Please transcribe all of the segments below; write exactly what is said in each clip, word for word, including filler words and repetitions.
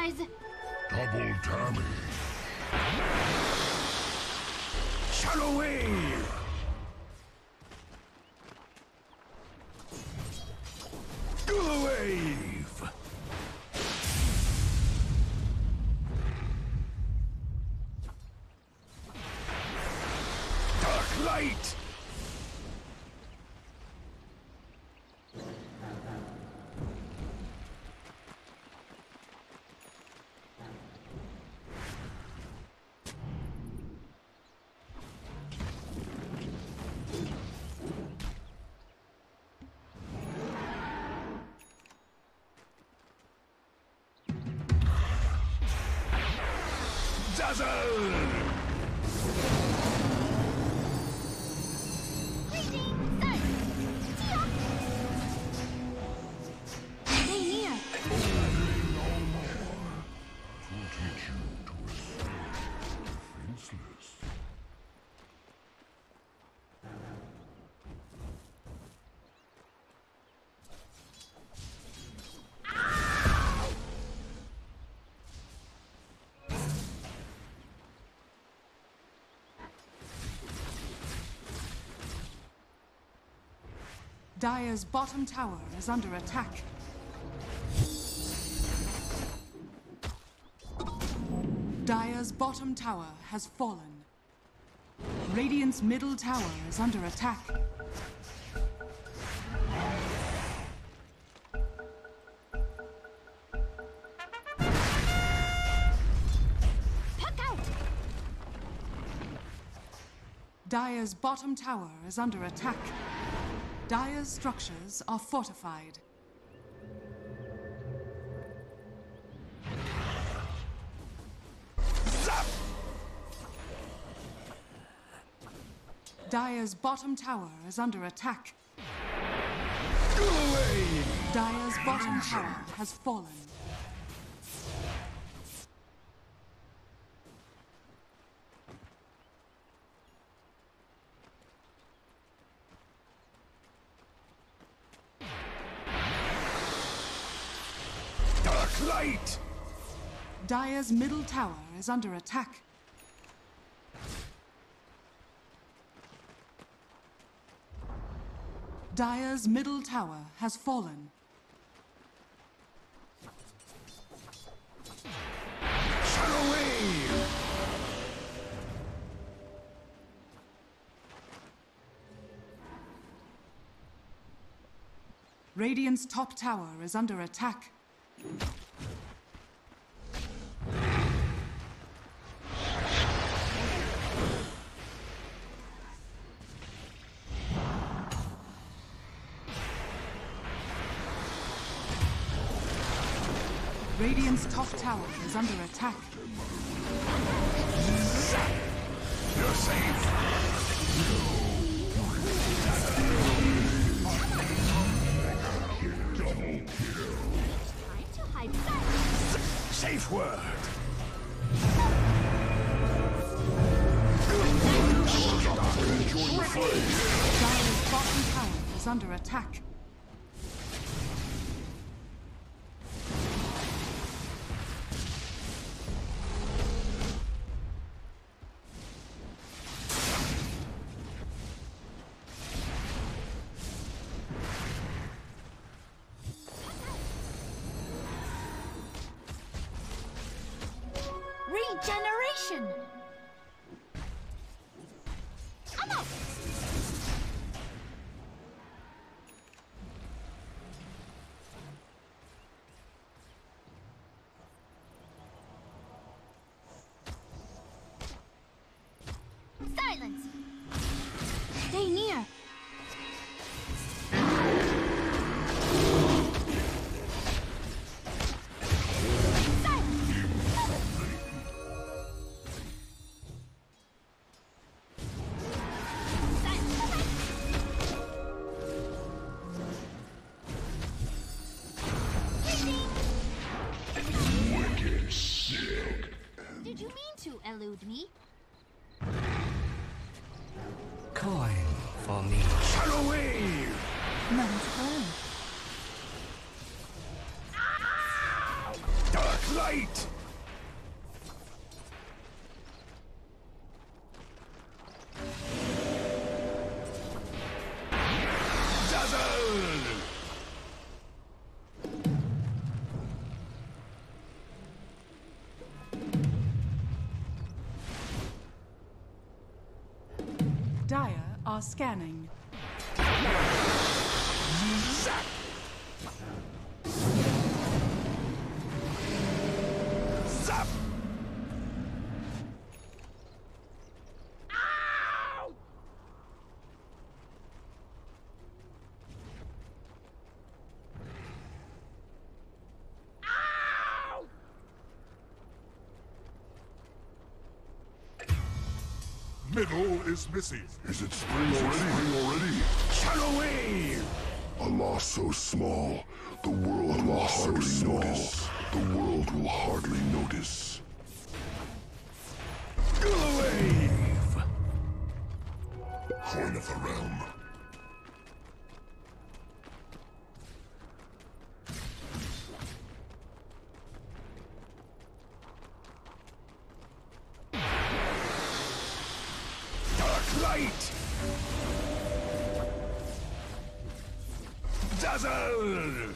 Surprise! Double Tammy. Shadow Wave. Gula Wave. Dark Light. Dazzle! Dire's bottom tower is under attack. Dire's bottom tower has fallen. Radiant's middle tower is under attack. Puck out! Dire's bottom tower is under attack. Dire's structures are fortified. Zap! Dire's bottom tower is under attack. Go away! Dire's bottom tower has fallen. Dark Light! Dire's middle tower is under attack. Dire's middle tower has fallen. Shadow Wave! Radiant's top tower is under attack. Radiant's top tower is under attack. You're safe! Time to hide sight! Safe word! Dire's bottom tower is under attack. Regeneration! I'm up! Silence! Stay near! Did you mean to elude me? Coin for me. Shadow Wave! None to burn. Dark Light! light! Dazzle! Dire are scanning. Zap! Zap! Ow! Ow! Middle is missing. Is it spring already? Spring already? Shadow Wave! A loss so small, the world will hardly notice. The world will hardly notice. Ghoul Wave! Horn of the Realm. Dark Light! Dazzle!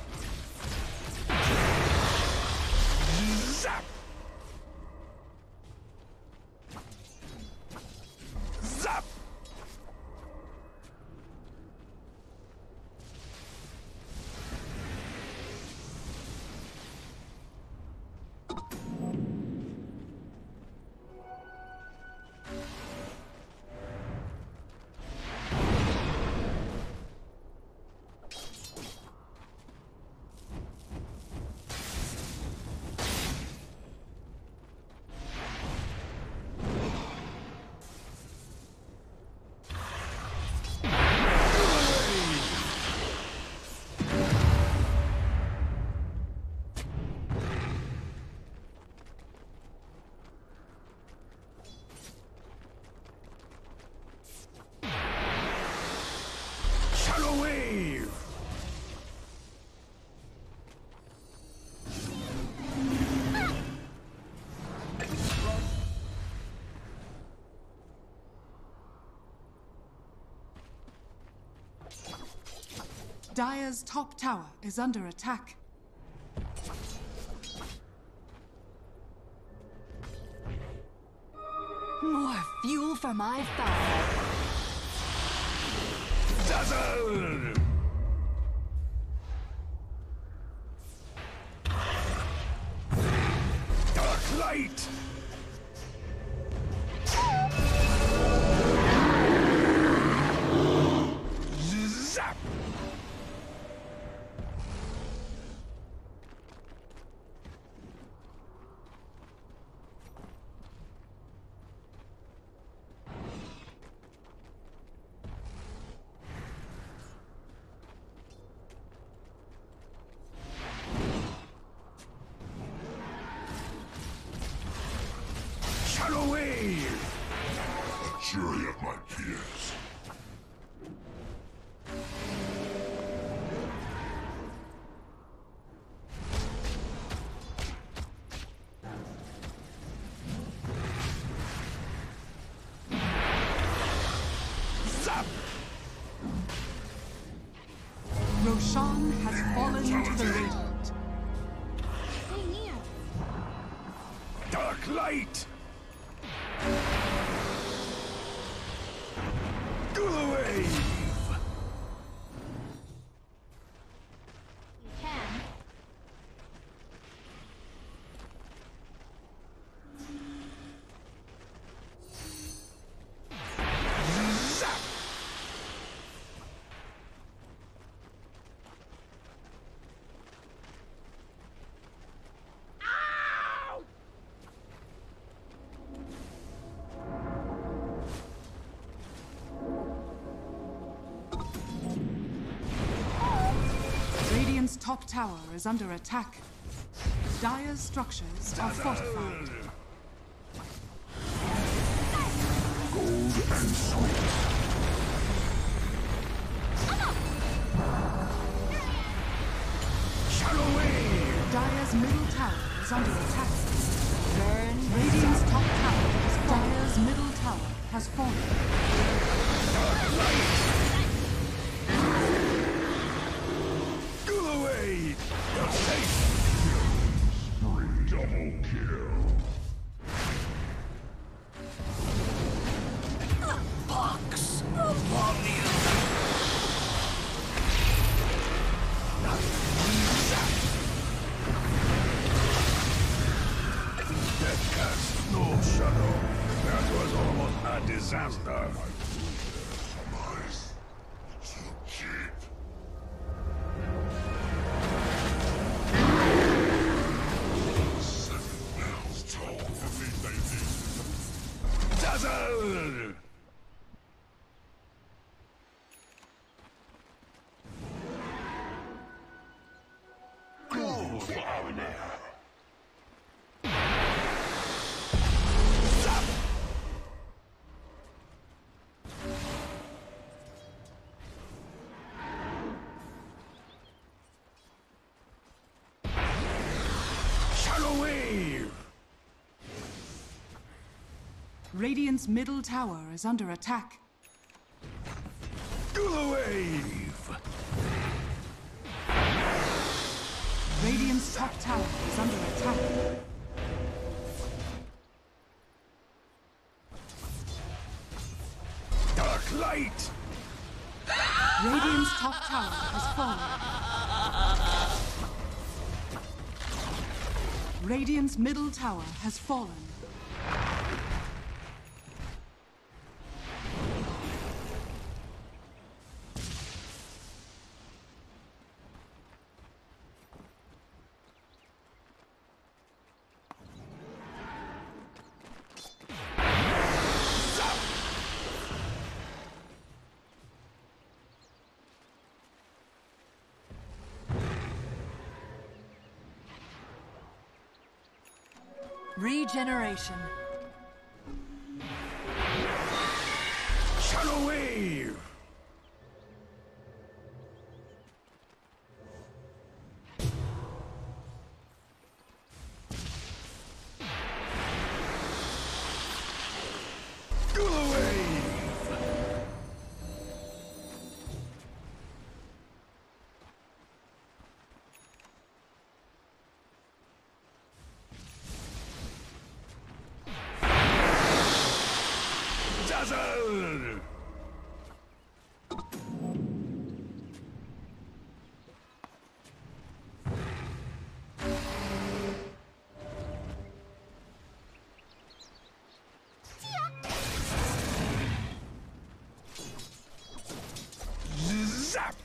Zap! Zap! Shadow Wave! Dire's top tower is under attack. More fuel for my fire. Dazzle! Dark Light! Zap! Shadow Wave! A jury of my peers. Zap! Roshan has fallen to the Radiant. Stay near. Dark Light! Ghoul Wave! You can. Zap! Ow! Radiant's top tower is under attack. Dire's structures are fortified. Gold and sweet. Shadow Wave! Dire's middle tower is under attack. Burn. Radiant's top tower has fallen. Dire's middle tower has fallen. Go away! You're safe! Double kill. Pox upon you! Death casts no shadow. That was almost a disaster. Dazzle! Go, Fowler! Shadow wave! Radiant's middle tower is under attack. Go wave! Radiant's top tower is under attack. Dark light! Radiant's top tower has fallen. Radiant's middle tower has fallen. Regeneration. Shadow wave! Go wave! Dazzle! Zap!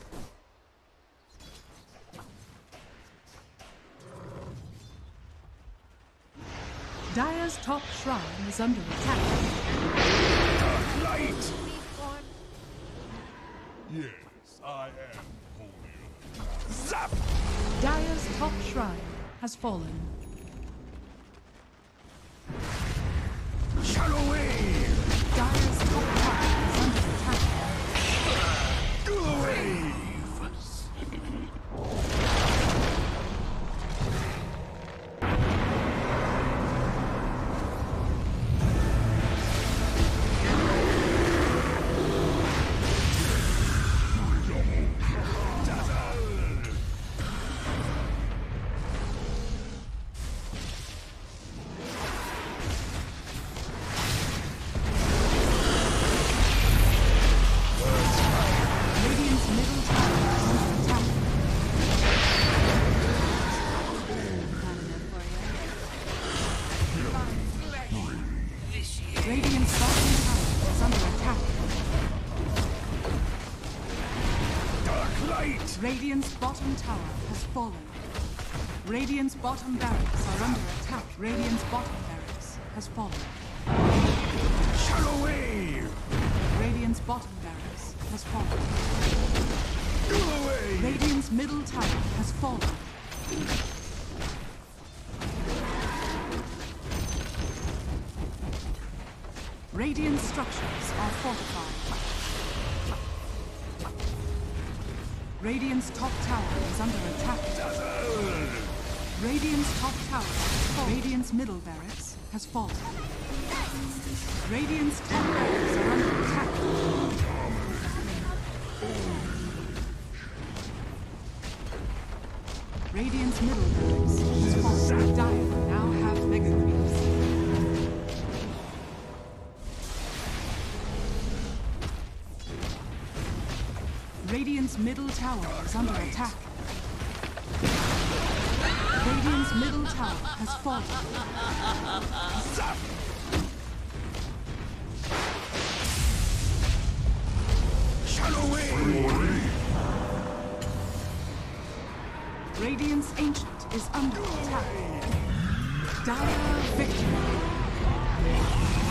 Dire's top shrine is under attack. Dark light! Yes, I am holy. Zap! Dire's top shrine has fallen. Shadow wave! Dire's top tower is under attack. Go wave! Radiant's middle tower is under attack. Radiant's bottom tower is under attack. Dark light! Radiant's bottom tower has fallen. Radiant's bottom barracks are under attack. Radiant's bottom barracks has fallen. Shadow wave! Radiant's bottom barracks has fallen. Go away! Radiant's middle tower has fallen. Radiant structures are fortified. Radiant's top tower is under attack. Dazzle! Radiant's top tower has fallen. Radiant's middle barracks has fallen. Radiant's top barracks are under attack. Radiant's middle barracks has fallen. Dire now have mega creeps. Radiant's middle tower is under attack. Radiant's middle tower has fallen. Shadow Wave! Radiant's ancient is under attack. Dire victory.